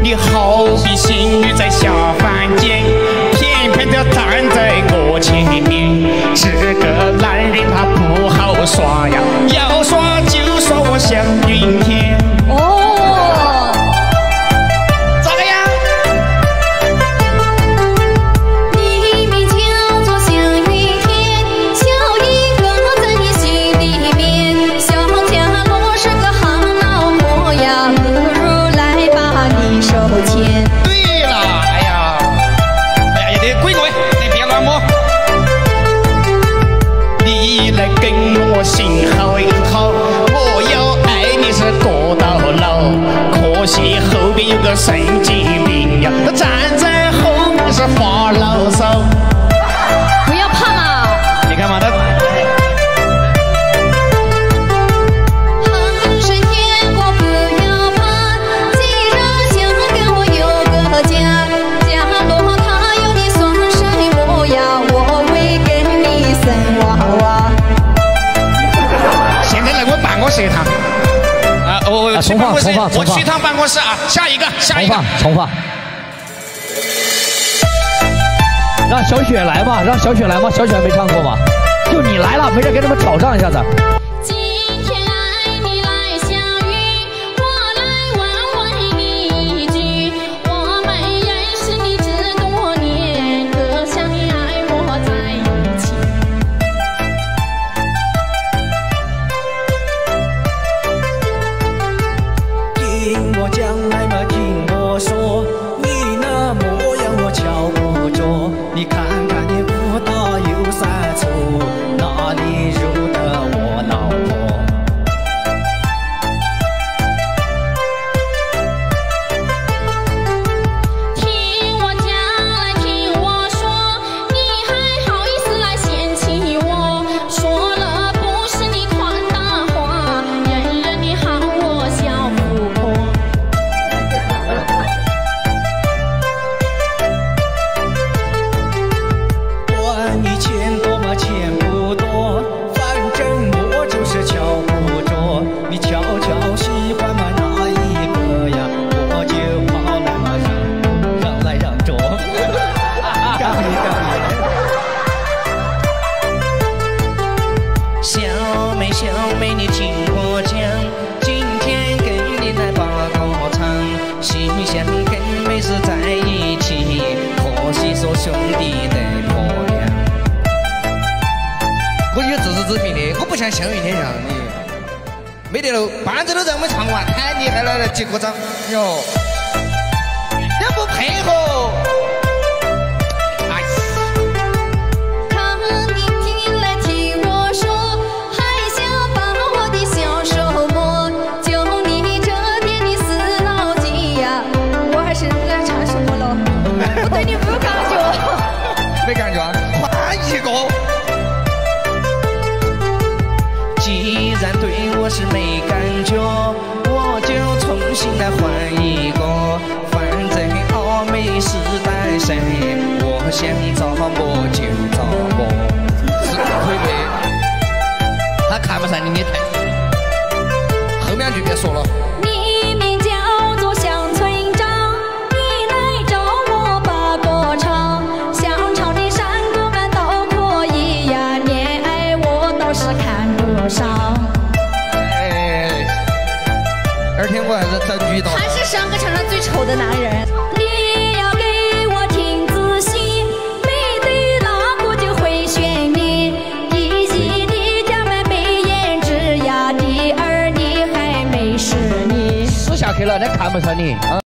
你好比星宇在下凡间，偏偏的站在我前面。这个男人他不好耍呀，要耍就耍我像云天。 哦， 咋个样？ 你名叫做像云天，笑一个在你心里面。小家伙是个好老婆呀，不如来把你收钱。 对了，哎呀，也得归，你别乱摸。你来跟我心好一好，我要爱你是过到老。可惜后边有个神经病呀，他站在后面是发牢骚。 不要怕嘛， 你看嘛，他横生天过不要怕，既然想跟我有个家，假若他有你算什么呀？我会给你生娃娃。 现在来我办公室一趟。我去办公室，我去趟办公室啊！下一个。 重放。让小雪来嘛，小雪没唱过吗？就你来了，没人给他们挑战一下子。 今天爱你来相遇，我来问问你一句，我们认识你这多年，可想你爱我在一起。 听我讲来嘛，听我说，你那模样我瞧不着。你看看你不大有三寸，哪里如得我老婆？ 听我讲来听我说，你还好意思来嫌弃我？说了不是你夸大话，人你喊我小富婆。 管你钱多嘛钱不多，反正我就是瞧不着。你悄悄喜欢嘛哪一个呀？我就跑来嘛让来让着。干你！小妹，你听我讲，今天跟你来把歌唱，心想跟妹子在一起，可惜说兄弟的婆娘。 我有自知之明的，我不像香云天像你，没得了，伴奏都让我们唱完，太厉害了，结果长哟，也不配合。哎， 看你来听我说，还想把我的小手摸，就你这点的死脑筋呀，我还是来唱什么了？我对你没感觉。 没感觉啊？换一个。 既然对我是没感觉，我就重新来换一个。反正阿妹是单身，我想找我就找我。 是会不会？他看不上你的台词，后面就别说了。 你名叫做乡村长，你来找我把歌唱，想唱的山歌们都可以呀，恋爱我倒是看不上。 二天我还是找女的。 还是上个场上最丑的男人。你要给我听仔细，没对那个就会选你。第一，你家门没颜值呀；第二，你还没实力。 死下去了，他看不上你啊。